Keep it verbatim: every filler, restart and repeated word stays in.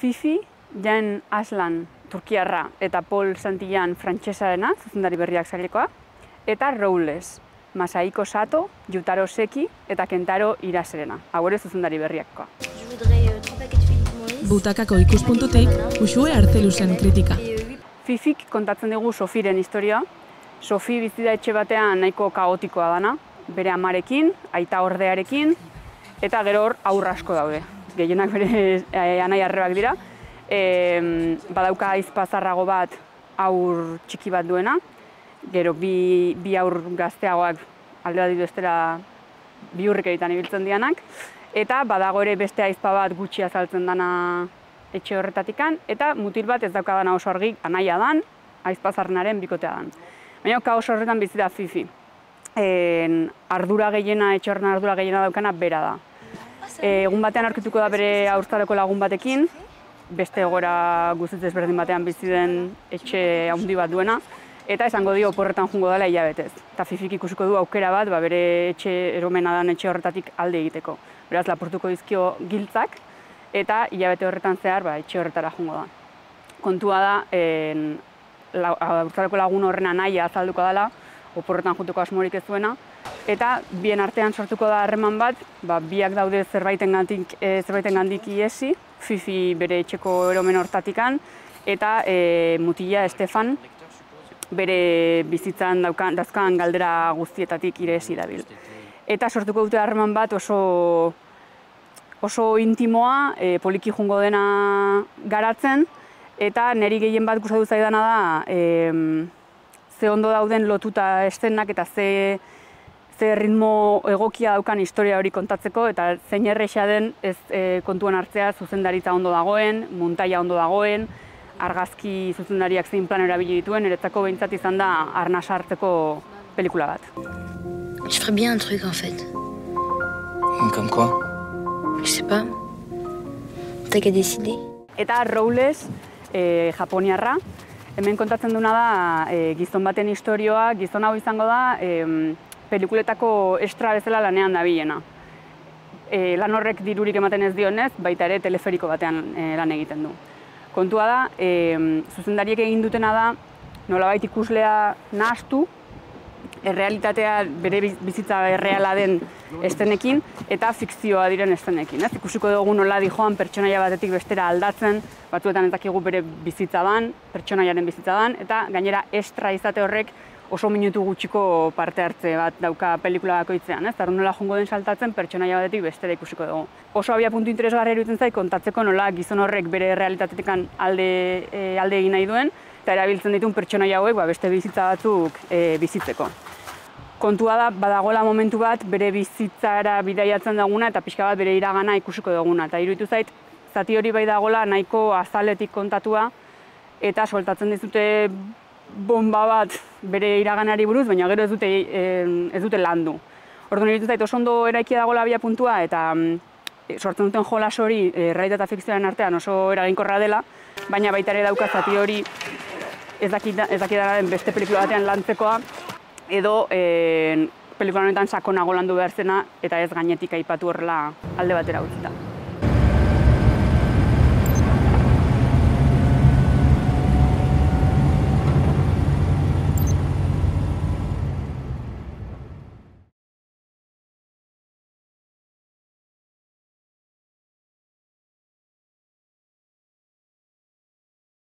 Fifi, Jan Aslan, turkiarra, eta Paul Santillan, frantsesarena, zuzendari berriak sailekoa, eta Robles, Masahiko Sato, Yutaro Seki eta Kentaro Iraserena, hau ere zuzendari berriakoa. Butakako ikuspuntutik, Uxue Arzelusen kritika. Fifik kontatzen digu Sofiren historia. Sofi bizi da etxe batean nahiko kaotikoa dana, bere amarekin, aita ordearekin, eta gero hor haur asko daude. Gehienak bere anai arrebak dira. E, badauka aizpazarrago bat haur txiki bat duena, gero bi, bi haur gazteagoak alde bat ditu estera bi hurrik egiten ibiltzen dianak, eta badago ere beste aizpa bat gutxi azaltzen dana etxe horretatikan, eta mutil bat ez dauka dana oso argi anaia dan, aizpazarrenaren bikotea dan. Baina kaos horretan bizi da Fifi. E, ardura gehiena, etxe horren ardura gehiena daukana bera da. E, egun batean aurkituko da bere haurtzaroko lagun batekin, beste egoera guztiz ezberdin batean bizi den etxe handi bat duena, eta esango dio oporretan jungo dela hilabetez. Eta Fifik ikusiko du aukera bat, ba, bere etxe eromena den etxe horretatik alde egiteko. Beraz, lapurtuko dizkio giltzak, eta hilabete horretan zehar ba, etxe horretara jungo da. Kontua da, haurtzaroko lagun horren anaia azalduko dela, oporretan junteko asmorik ez duena, eta bien artean sortuko da harreman bat, ba, biak daude zerbaitengandik e, zerbaitengandik iesi, Fifi bere etxeko eromen hortatikan, eta e, mutila Estefan bere bizitzan daukan, dazkan galdera guztietatik iresi dabil. Eta sortuko dute harreman bat oso, oso intimoa, e, poliki jungo dena garatzen, eta niri gehien bat gustatu zaidana da e, ze ondo dauden lotuta eszenak eta ze, ze ritmo egokia daukan historia hori kontatzeko, eta zein erresa den ez e, kontuan hartzea zuzendaritza ondo dagoen, muntaia ondo dagoen, argazki zuzendariak zein plan erabili dituen, niretzako behintzat izan da arnasa hartzeko pelikula bat. Je ferais bien un truc en fait. Comme quoi? Je sais pas. T'as qu'à décider. Eta Robles, e, japoniarra, hemen kontatzen duna da e, gizon baten istorioa, gizon hau izango da e, pelikuletako estra bezala lanean dabilena. E, lan horrek dirurik ematen ez dionez, baita ere teleferiko batean e, lan egiten du. Kontua da, e, zuzendariek egin dutena da, nolabait ikuslea nahastu, errealitatea bere bizitza erreala den estenekin eta fikzioa diren estenekin. Ez? Ikusiko dugu nola dijoan pertsonaia batetik bestera aldatzen, batzuetan ez dakigu bere bizitza dan, pertsonaiaren bizitza dan, eta gainera estra izate horrek oso minutu gutxiko parte hartze bat dauka pelikula bakoitzean. Ez? Eta nola jongo den saltatzen pertsonaia batetik bestera ikusiko dugu. Oso abia puntu interesgarria iruditzen zait kontatzeko nola gizon horrek bere realitatetik alde, e, alde egin nahi duen, eta erabiltzen dituen pertsonaia hauek ba, beste bizitza batzuk e, bizitzeko. Kontua da, badagoela momentu bat, bere bizitzara bidaiatzen duguna eta pixka bat bere iragana ikusiko duguna. Eta iruditu zait, zati hori bai dagoela nahiko azaletik kontatua, eta soltatzen dizute bomba bat bere iraganari buruz, baina gero ez dute, ez dute landu. Orduan iruditu zait, oso ondo eraikia dagoela abia puntua, eta e, sortzen duten jolas hori e, realitate eta fikzioaren artean oso eraginkorra dela, baina baita ere dauka zati hori ez dakidara den beste pelikula batean lantzekoa, edo e, pelikula honetan sakonago landu behar zena eta ez gainetik aipatu horrela alde batera utzita.